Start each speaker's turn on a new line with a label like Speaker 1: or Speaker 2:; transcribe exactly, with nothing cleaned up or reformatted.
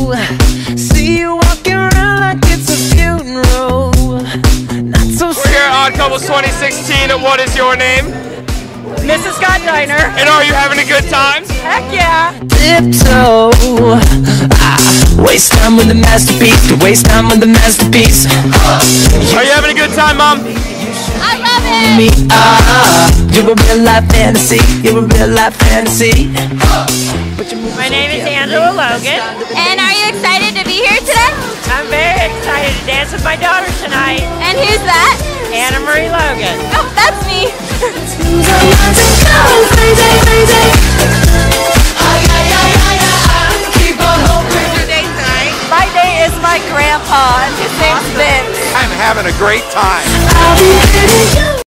Speaker 1: See you walking around like it's a funeral. Not so
Speaker 2: We're here at Odd Couples twenty sixteen. What is your name?
Speaker 3: Missus Scott Diner.
Speaker 2: And are you having a good time?
Speaker 3: Heck yeah.
Speaker 1: tiptoe. Ah, waste time with the masterpiece. To waste time with the masterpiece.
Speaker 2: Are you having a good time, Mom?
Speaker 4: I love it!
Speaker 1: Me, ah, you're a real life fantasy. You're a real life fantasy.
Speaker 3: My name is Angela Logan.
Speaker 4: And are you excited to be here today?
Speaker 3: I'm very excited to dance with my daughter tonight.
Speaker 4: And who's that?
Speaker 3: Anna Marie Logan.
Speaker 4: Oh, that's me.
Speaker 3: My day is my grandpa, and his name's Vince.
Speaker 5: I'm having a great time.